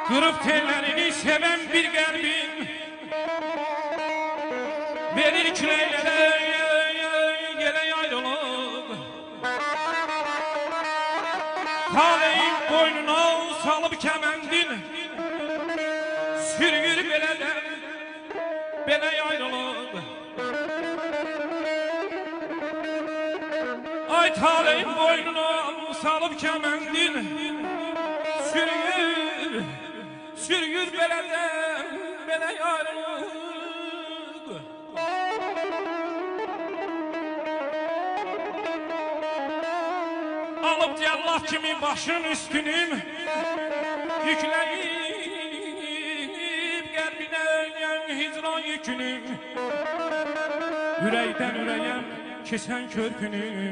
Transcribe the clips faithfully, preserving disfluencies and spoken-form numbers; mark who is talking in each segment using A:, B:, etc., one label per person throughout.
A: Kırıp tellerini seven bir kalbim verir küreylere yere ayrılık. Taleyin boynuna salıp kemendin sürgür beleden bele ayrılık. Ay taleyin boynuna salıp kemendin sürgür sürgür beleden bele ayrılık. Alıp Allah kimi başın üstünüm yükleyip kalbine hicran yükünü, yüreğden yüreğe kesen körpünü,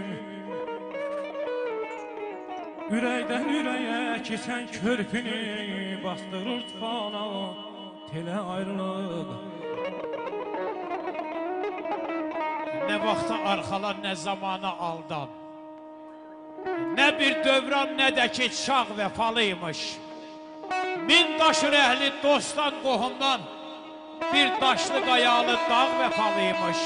A: yüreğden yüreğe kesen körpünü bastırır tufana tele ayrılık.
B: Ne vaxta arxalan, ne zamana aldan, ne bir dövran, ne de ki çağ vefalıymış. Min daşır əhli dostdan, qohumdan, bir daşlı qayalı dağ vefalıymış.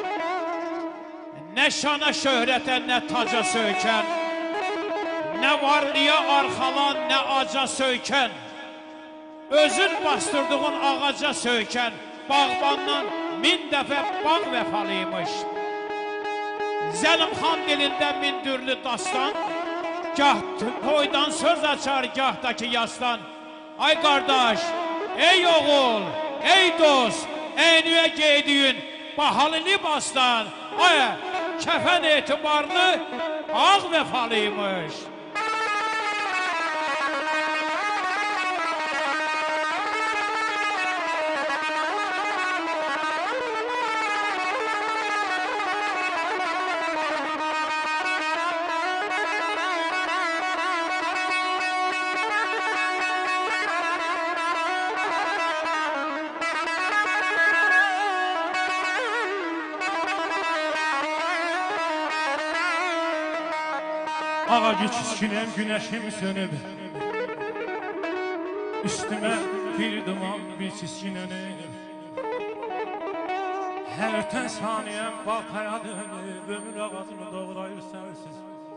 B: Ne şana şöhrətə, ne taca söykən, ne varlıya arxalan, ne aca söykən, özün bastırdığın ağaca söykən, bağbandan min dəfə bağ vefalıymış. Zəlimxan dilində min dürlü dastan, gah toydan söz açar, gahdaki yastan. Ay qardaş, ey oğul, ey dost, eynüyə geydiyin bahalı libasdan, ay, kəfən etibarlı ağ vefalıymış.
A: Ağacı çizginem güneşim sönüp üstüme bir duman bir çizginenip her öten saniyem baltaya dönüp ömür ağacını doğrayır sensiz.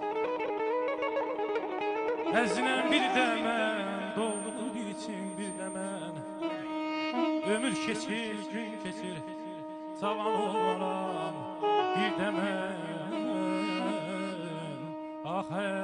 A: Əzinen bir demen dolduğu için bir demen ömür keçir gün keçir zaman olmaram bir demen. Ah